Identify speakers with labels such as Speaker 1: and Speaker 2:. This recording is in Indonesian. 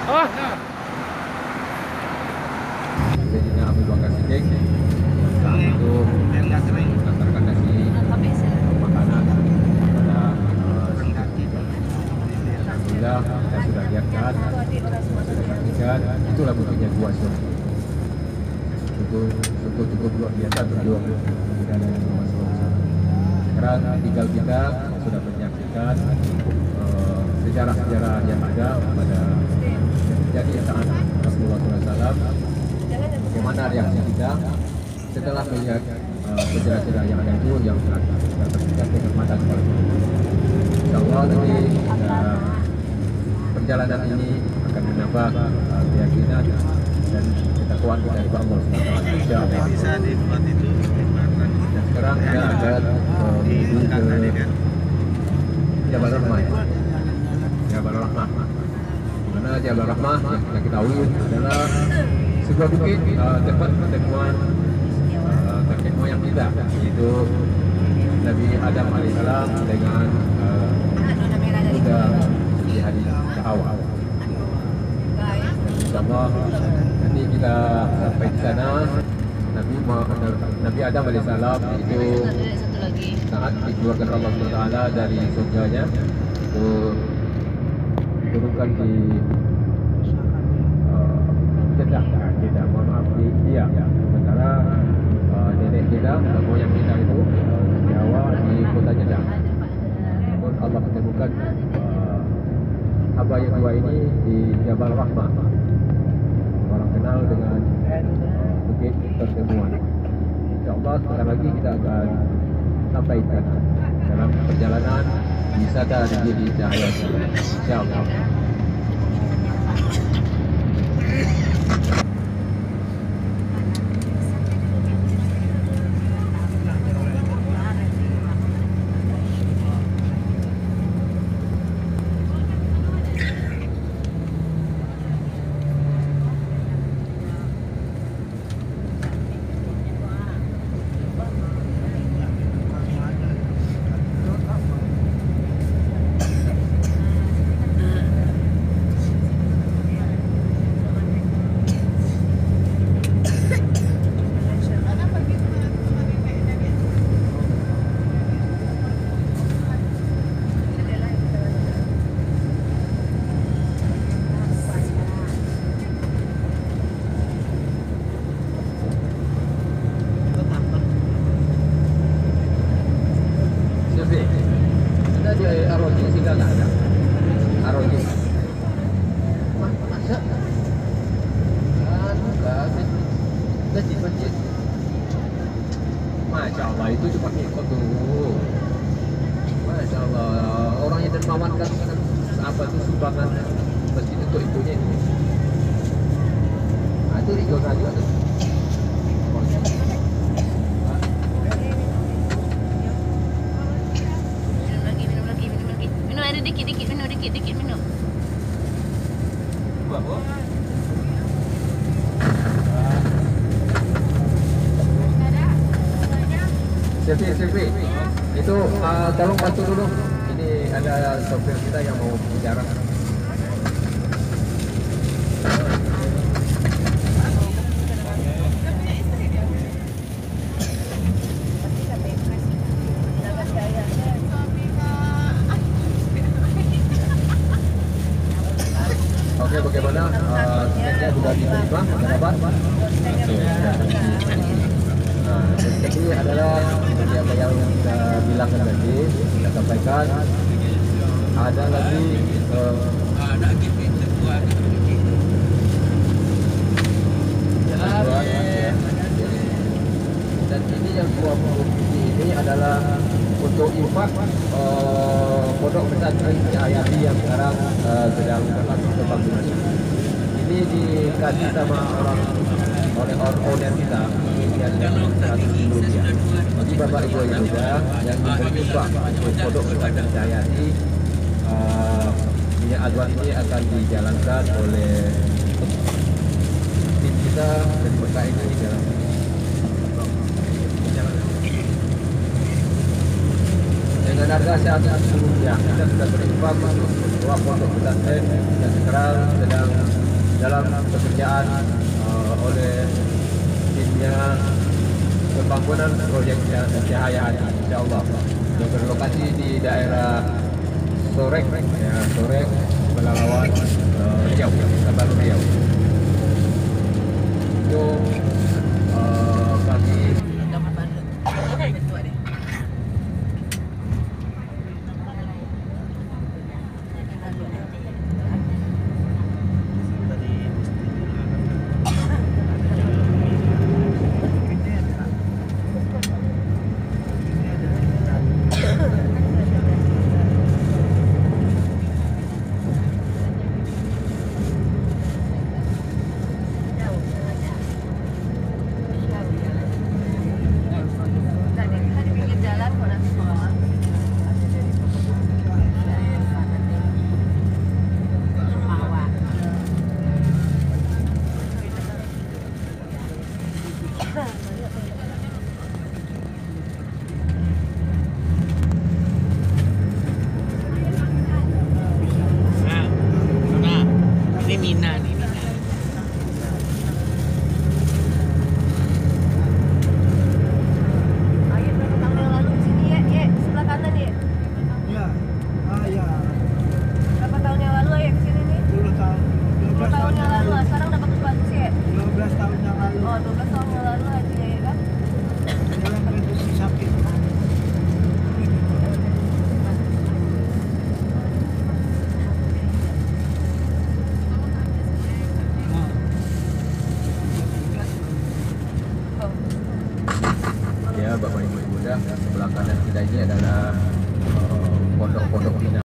Speaker 1: Oh. Jadinya Abu Bakar Siddiq itu mengantarkan nasi makanan kepada alhamdulillah kita sudah lihatkan, sudah saksikan, itulah buktinya dua syurga. Itu cukup luar biasa berjuang tidak ada yang masalah. Sekarang tinggal kita sudah menyaksikan sejarah-sejarah yang ada pada jadi saat Rasulullah SAW. Bagaimana reaksi kita setelah melihat sejarah-sejarah yang ada itu yang telah terlihat dengan mata kepala kita. Insyaallah nanti perjalanan ini akan menambah keyakinan dan ketakwaan kita kepada Allah Subhanahu wa taala. Insyaallah
Speaker 2: Bisa dibuat itu jembatan.
Speaker 1: dan sekarang kita akan menuju ke Jabal Rahmah. Jabal Rahmah. Di mana Jabal Rahmah yang kita ketahui adalah sebuah bukit tempat pertemuan kakek moyang kita, yaitu Nabi Adam alaihissalam dengan Buddha di hari Hawa. Insyaallah nanti kita sampai di sana. Nabi Adam alaihissalam itu saat dikeluarkan Allah Taala dari surganya itu diturunkan di Jeddah, mohon maaf di dia. Sementara nenek kita, moyang kita itu di awal di kota Jeddah. Namun Allah ketemukan hamba yang dua ini di Jabal Rahmah. Orang kenal dengan bukit pertemuan. Insyaallah sebentar lagi kita akan sampai ke sana dalam perjalanan wisata di Cahaya. Insyaallah. Masya Allah itu cuma ngikut dulu. Masya Allah orang yang dermawan kan apa itu sumbangan masjid untuk ibunya itu. Nah, itu Ridho juga tuh.
Speaker 3: Minum air dikit-dikit, minum dikit-dikit, minum.
Speaker 1: Sylvie, itu tolong bantu dulu. Ini ada sopir kita yang mau bicara. Oke, bagaimana? Tiketnya sudah diterima, sudah dapat? Jadi adalah apa yang kita bilang tadi, kita sampaikan ada lagi dan ini yang 20 ini adalah untuk infak pondok pesantren Hayati yang sekarang sedang berlangsung pembangunan. Ini dikasih sama oleh owner kita. Bagi Bapak Ibu yang muda yang berjumpa untuk pondok pesantren Hayati, minyak aduan ini akan dijalankan oleh tim kita dari Mekah ini dalam dengan harga sehat sebelumnya kita sudah berinfak untuk dua pondok pesantren yang sekarang sedang dalam pekerjaan oleh timnya pembangunan proyek Cahaya insya Allah yang berlokasi di daerah Sorek, ya, Sorek